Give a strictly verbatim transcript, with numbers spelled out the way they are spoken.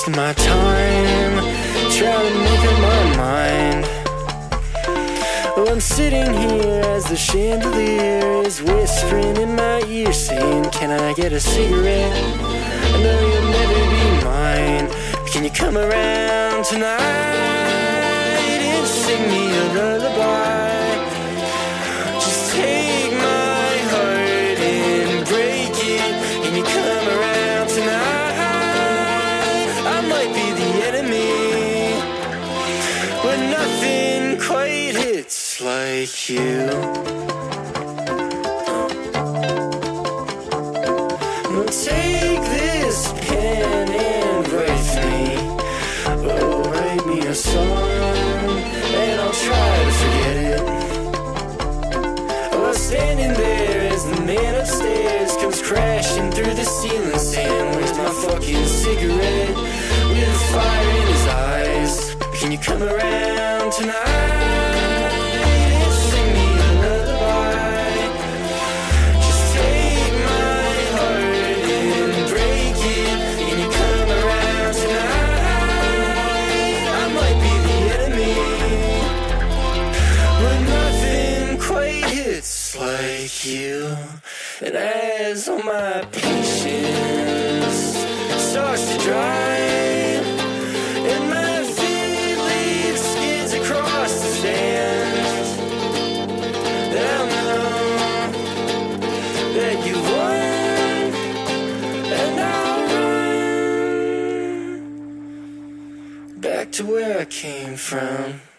wasting my time trying to make up my mind. Well, I'm sitting here as the chandelier is whispering in my ear, saying, can I get a cigarette? I know you'll never be mine, but can you come around tonight and sing me a lullaby? Just take my heart and break it. Can you come around tonight? I might be the enemy, but nothing quite hits like you. Well, take this pen and write me, oh, write me a song, and I'll try to forget it. Oh, standing there as the man upstairs comes crashing through the ceiling, saying, where's my fucking cigarette? With fire in his eyes, can you come around tonight? Like you, and as all my patience starts to dry, and my feet lead skids across the sand, then I'll know that you won, and I'll run back to where I came from.